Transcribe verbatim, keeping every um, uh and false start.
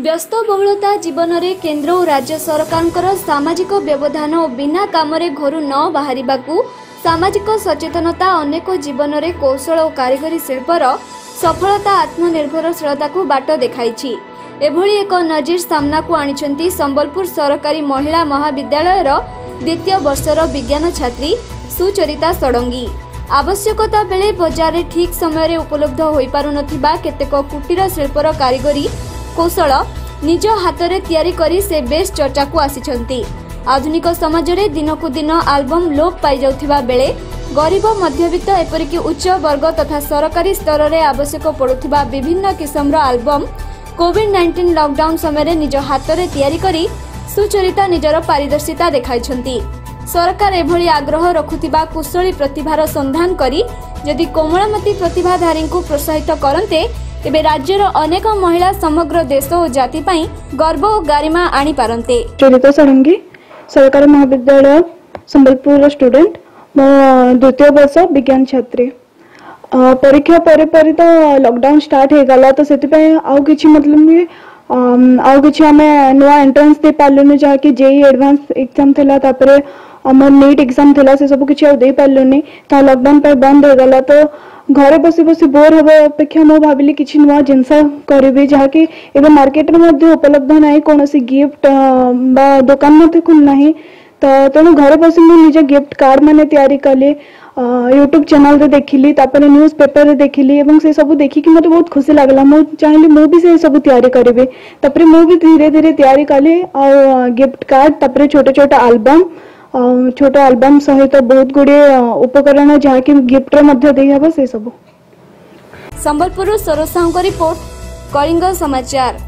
व्यस्तबहुलता जीवन में केंद्र और राज्य सरकार सामाजिक व्यवधान और बिना काम घर न बाहर सामाजिक सचेतनता अनेक जीवन में कौशल और कारीगरी शिल्पर सफलता आत्मनिर्भरशीलता को बाट देखाई। एभली एक नजीर सामना को आनी संबलपुर सरकारी महिला महाविद्यालय द्वितीय वर्षर विज्ञान छात्री सुचरिता षडंगी। आवश्यकता बेले बजार ठीक समय उपलब्ध हो पारुनथिबा केतेक कुटीर शिल्पर कारीगरी कौशल निज हाथ में तैयारी करी से बेस चर्चा को आसीछंती। आधुनिक समाज में दिन को दिन आल्बम लोप पाई जाउथिबा बेले गरीब मध्यवित्त एपरिक उच्च वर्ग तथा सरकारी स्तर में आवश्यक पड़ुथिबा विभिन्न किस्मर आल्बम कोविड नाइंटीन लॉकडाउन समय निज हाथ में तैयारी करी सुचरिता निजर पारदर्शिता देखाइछंती। सरकार एभली आग्रह रखुथिबा कुशली प्रतिभार संधान करी यदि कोमलमती प्रतिभाधारी को प्रोत्साहित करन्ते तेबे राज्यर अनेक महिला समग्र देश और जाति पई गर्व और गारिमा आनी पारन्ते। सुचरिता षडंगी सरकारी महाविद्यालय संबलपुर स्टूडेंट मो द्वितीय वर्ष विज्ञान छात्री। परीक्षा परे परे तो लॉकडाउन स्टार्ट हो गला तो सेति पई आउ किछि मतलब कि आउ किछि हमें नुआ एंट्रेंस दे पालुनी जहाँकि जेई एडवांस एग्जाम थिला तापरे हमर नीट एग्जाम थिला से सब किछि आउ दे पालुनी ता लॉकडाउन पर बंद हो गला तो घरे बसी बसी बोर हवा अपेक्षा मो भाविली किछि नुआ जिनस करिबे जहाँकि एबे मार्केट में मध्य उपलब्ध नाही कोनोसी गिफ्ट बा दुकान मते खुल नाही तो तेणु घरे बसी मु निज गिफ्ट कार्ड माने तैयारी कले यूट्यूब चैनल रे देखिली तापरे न्यूज पेपर रे देखिली एवं से सब देखि कि मते बहुत खुशी लागला। मु चाहली मु भी से सब तैयारी करिबे तापरे मु भी धीरे धीरे तैयारी कले और गिफ्ट कार्ड तापरे छोटे छोटे एल्बम छोटे एल्बम सहित बहुत गुड़े उपकरण जहाँ कि गिफ्ट रे मध्य देई हबो से सब। संबलपुर सरोज साहू रिपोर्ट कलिंग समाचार।